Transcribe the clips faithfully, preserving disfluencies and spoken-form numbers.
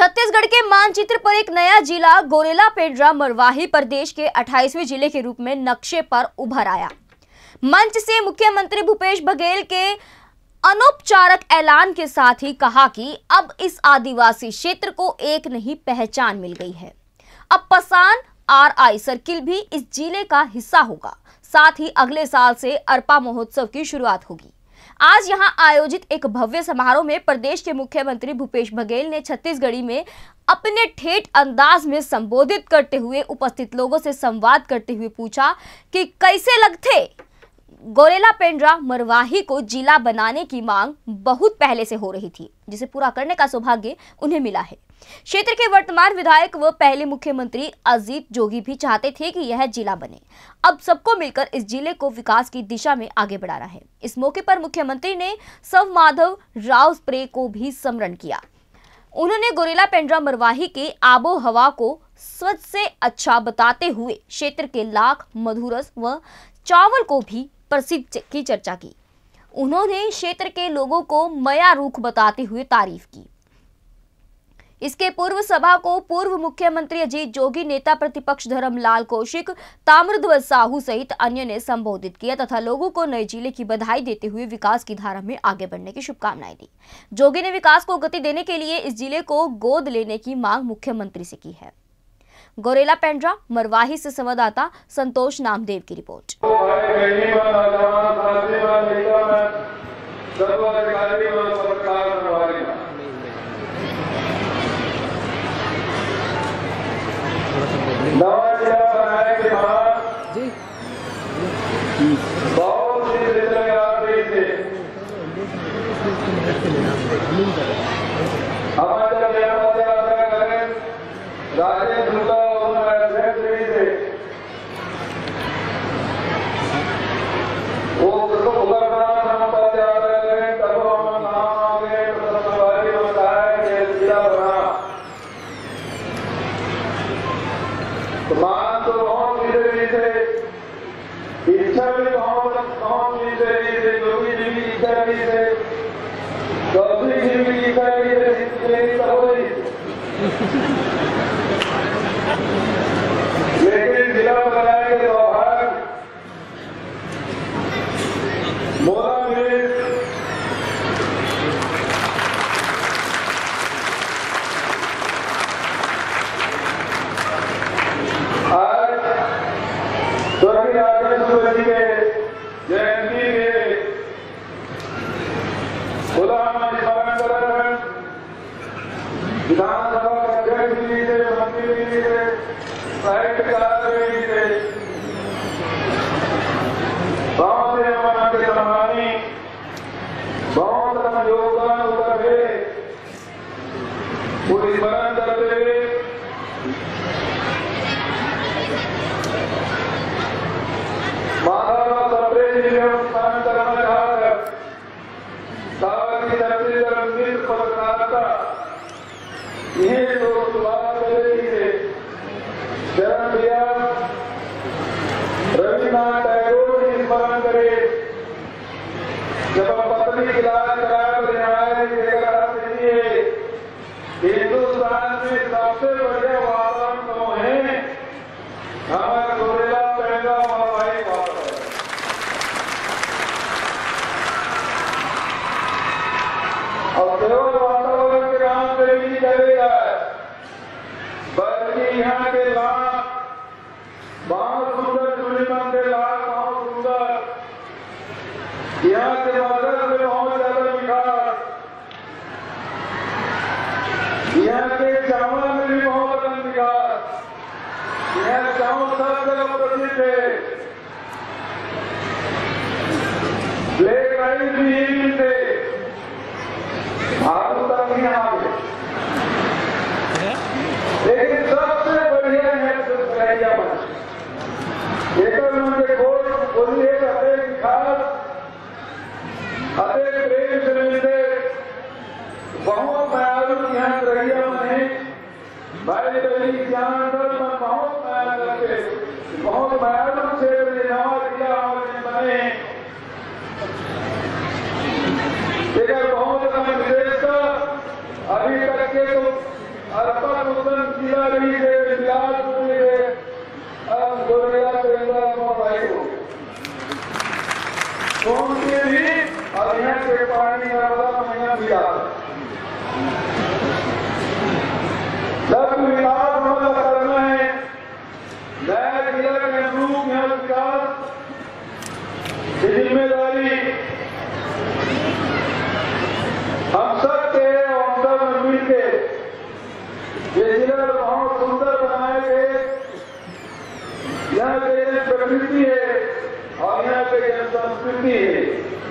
छत्तीसगढ़ के मानचित्र पर एक नया जिला गोरेला पेड्रा मरवाही प्रदेश के अट्ठाईसवें जिले के रूप में नक्शे पर उभर आया। मंच से मुख्यमंत्री भूपेश बघेल के अनौपचारिक ऐलान के साथ ही कहा कि अब इस आदिवासी क्षेत्र को एक नई पहचान मिल गई है। अब पसान आर आई सर्किल भी इस जिले का हिस्सा होगा। साथ ही अगले साल से अरपा महोत्सव की शुरुआत होगी। आज यहां आयोजित एक भव्य समारोह में प्रदेश के मुख्यमंत्री भूपेश बघेल ने छत्तीसगढ़ी में अपने ठेठ अंदाज में संबोधित करते हुए उपस्थित लोगों से संवाद करते हुए पूछा कि कैसे लगते। गोरेला पेड्रा मरवाही को जिला बनाने की मांग बहुत पहले से हो रही थी, जिसे पूरा करने का सौभाग्य उन्हें मिला है। क्षेत्र के वर्तमान विधायक व पहले मुख्यमंत्री अजीत जोगी भी चाहते थे कि यह जिला बने। अब सबको मिलकर इस जिले को विकास की दिशा में आगे बढ़ाना है। इस मौके पर मुख्यमंत्री ने सव माधव राव स्प्रे को भी स्मरण किया। उन्होंने गोरेला पेड्रा मरवाही के आबो हवा को स्वच्छ से अच्छा बताते हुए क्षेत्र के लाख मधुरस व चावल को भी प्रसिद्ध की चर्चा की। उन्होंने क्षेत्र के लोगों को मया रूख बताते हुए तारीफ की। इसके पूर्व सभा को पूर्व मुख्यमंत्री अजीत जोगी, नेता प्रतिपक्ष धर्मलाल कौशिक, ताम्रध्वज साहू सहित अन्य ने संबोधित किया तथा लोगों को नए जिले की बधाई देते हुए विकास की धारा में आगे बढ़ने की शुभकामनाएं दी। जोगी ने विकास को गति देने के लिए इस जिले को गोद लेने की मांग मुख्यमंत्री से की है। गोरेला पेड्रा मरवाही से संवाददाता संतोष नामदेव की रिपोर्ट। नवा जिला बनाने के बाद बहुत सी जिले आ गई थे। हमारे जब यात्रा करें राजेश दुर्गा और अध्यक्ष भी थे, वो उसको उभरना हम पर यात्रा करें तब हम नाम आगे प्रसन्नवादी बताया कि जिला बना। मान तो बहुत मीठे थे, इच्छा भी बहुत बहुत मीठे थे, जोगी जी भी इच्छा भी थे, चौधरी जी भी इच्छा भी थे, लेकिन जिला बनाने के सौभाग्य मोरा में के जयंती के विधानसभा अध्यक्ष भी थे, मंत्री भी थे, साहित्यकार भी थे, बहुत से हमारा के सम्मानी बहुत कम योगदान उतर है। पूरी स्मरण करते हुए ये लोग बात कर रही थे। जन्म दिया रविन्द्रनाथ टैगोर की स्मरण करे, जब पत्नी इलाज कराकर न्याय के लिए हिंदुस्तान में सबसे बढ़िया वातावरण तो है हमारा गोरेला पेड्रा मरवाही वातावरण। और केवल वातावरण के नाम से भी करेगा, बल्कि यहाँ के लाख बहुत सुंदर सुनिमन के लाख बहुत सुंदर, यहाँ के मदर में बहुत ज्यादा विकास, यहाँ के चावल में भी बहुत अधिक विकास, यहाँ चावल सब जगह प्रसिद्ध है, ब्लैक राइस भी यही थे, आलू तक भी यहाँ पे, लेकिन सबसे बढ़िया है सरैया मछली। एक उनके कोट बोलिए अनेक खास अनेक प्रेम से मिलते बहुत मायालु यहाँ सरैया मछली भाई बहनी ज्ञान दर्शन बहुत माया करके बहुत मायालु से नवा जिला बने। बहुत विशेष अभी तक के तो जाते। जब विकास हमारा करना है, नया जिला के अनुरूप यहाँ विकास की जिम्मेदारी हम सब के हम सब मिल के ये जिला बहुत सुंदर बनाएंगे। यहाँ पे जन प्रकृति है और यहाँ पे जन संस्कृति है,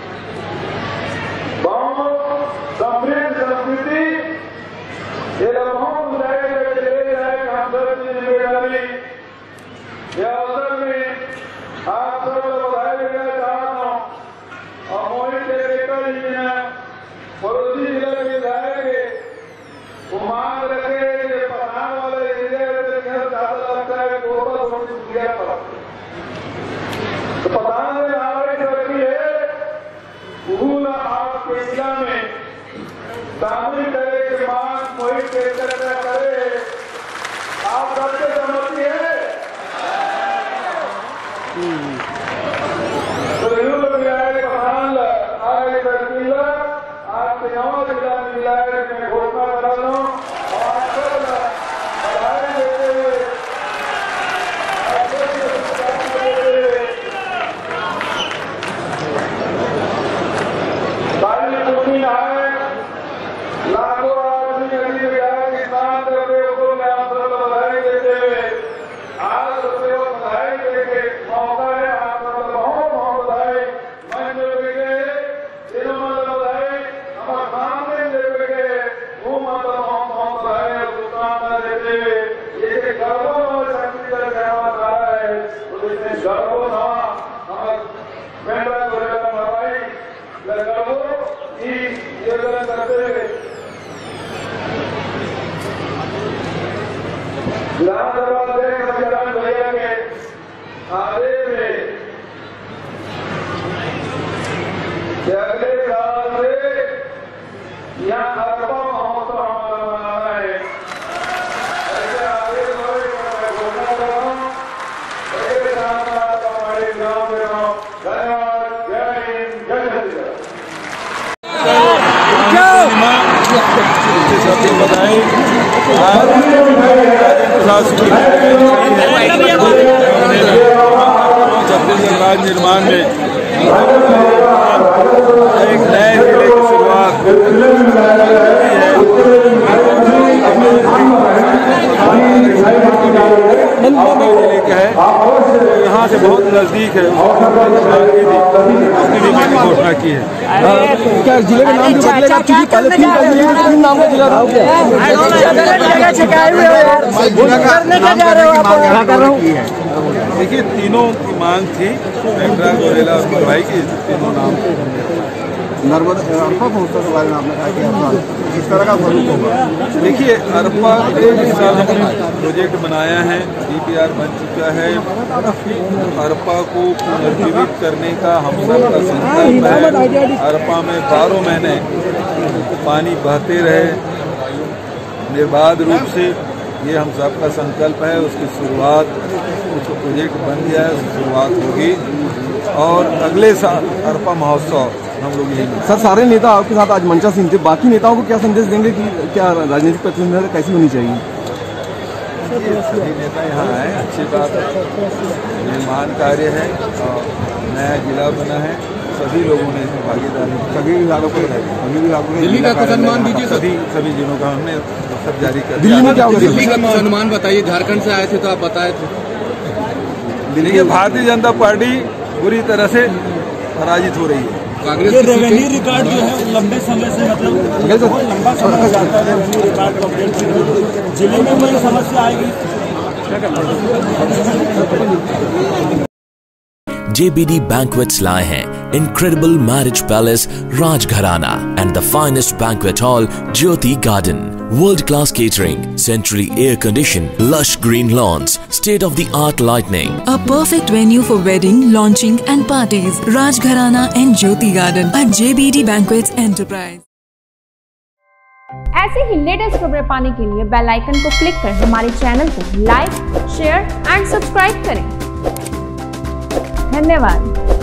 बहुत समृद्ध संस्कृति। ये बहुत बुराई चले जाए हम सब की जिम्मेदारी। यह अवसर में आप सब बधाई देना चाहता हूँ और मोहित टेकर जी ने पड़ोसी जिले के विधायक वो मांग रखे पठान वाले जिले ज्यादा लगता है गोबर थोड़ी दिया पर तो पठान ने नागरिक रखी है भूल आपके जिला में शामिल करे के मांग मोहित टेकर करे। आप सबसे सहमति है? तो यूं विधायक पठान आगे जिला आपके नवा जिला विधायक में घोषणा करा रहा हूँ और आपको बधाई देते हुए बाली पूर्णी है लाखों आदमी गरीब विधायक किसान करते हुए मैं आप सबको बधाई देते हुए आज सबसे बधाई देके मौका है। आप सबको बहुत बहुत बधाई मंच में गए तीनों मतलब बधाई हमारे सामने देवे गए वो मतलब बहुत बहुत बधाई शुभकामना देते हुए ये गर्वों और शक्ति का कहना रहा है उसमें गर्वों ना हमारे मेरा गोरेला मरवाई गर्वों की योजना करते हुए विधानसभा अध्यक्ष सत्यानंद भैया के आदेश में अगले साल से यहाँ अरबा महोत्सव हमारा मनाना है। ऐसे आगे बढ़े घोषणा कर रहा हूँ। ऐसे साथ हमारे गाँव में रहो। धन्यवाद। जय हिंद जय हिंद। सबसे बधाई छत्तीसगढ़ राज्य निर्माण में एक नए जिले की शुरुआत जिले का है तो यहाँ से बहुत नजदीक है उसकी भी मैंने घोषणा की है। क्या जिले का नाम भी बदलेगा? क्योंकि पहले तीन का जिले का तीन नाम का जिला था। देखिए तीनों की मांग थी मेंढरा गोरेला और मरवाही की तीनों नाम नर्मदा अरपा महोत्सव के बारे में आपने कहा कि किस तरह का स्वरूप होगा? देखिए अरपा इस साल हमने प्रोजेक्ट बनाया है, डीपीआर बन चुका है। अरपा को पुनर्जीवित करने का हम सब का संकल्प है। अरपा में बारह महीने पानी बहते रहे निर्बाध रूप से, ये हम सब का संकल्प है। उसकी शुरुआत उसको प्रोजेक्ट बन गया है, उसकी शुरुआत होगी और अगले साल अरपा महोत्सव हम लोग यही। सर सारे नेता आपके साथ आज मंचासीन थे, बाकी नेताओं को क्या संदेश देंगे कि क्या राजनीतिक प्रतिनिधित्व कैसी होनी चाहिए? सभी नेता यहाँ आए, अच्छी बात है, निर्माण कार्य है और नया जिला बना है, सभी लोगों ने इसमें भागीदारी, सभी विभागों को सभी विभागों ने दिल्ली का तो सम्मान दीजिए। सभी सभी जिलों का हमने सब जारी कर दिल्ली में क्या होगा? दिल्ली का सम्मान बताइए, झारखंड से आए थे तो आप बताए थे। देखिए भारतीय जनता पार्टी बुरी तरह से पराजित हो रही है। कांग्रेस ये रेवेन्यू रिकॉर्ड जो है लंबे समय से मतलब बहुत लंबा समय हो जाता है रेवेन्यू रिकॉर्ड को अपडेट करने, जिले में कोई समस्या आएगी? J B D Banquets लाए हैं incredible marriage palace Rajgharana and the finest banquet hall Jyoti Garden. World class catering, centrally air conditioned, lush green lawns, state of the art lighting. A perfect venue for wedding, launching and parties. Rajgharana and Jyoti Garden at J B D Banquets Enterprise. ऐसे ही latest खबरें पाने के लिए bell icon को click कर हमारे channel को like, share and subscribe करें। धन्यवाद।